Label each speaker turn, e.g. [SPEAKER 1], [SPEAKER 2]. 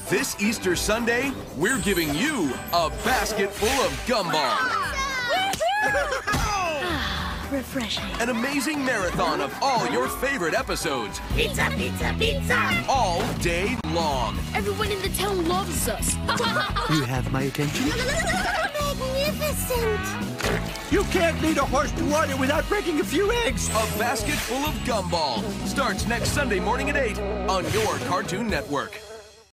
[SPEAKER 1] This Easter Sunday, we're giving you a basket full of gumball.
[SPEAKER 2] Refreshing.
[SPEAKER 1] An amazing marathon of all your favorite episodes.
[SPEAKER 3] Pizza, pizza, pizza!
[SPEAKER 1] All day long.
[SPEAKER 2] Everyone in the town loves us.
[SPEAKER 4] You have my attention?
[SPEAKER 3] Magnificent!
[SPEAKER 4] You can't lead a horse to water without breaking a few eggs.
[SPEAKER 1] A basket full of gumball starts next Sunday morning at 8 on your Cartoon Network.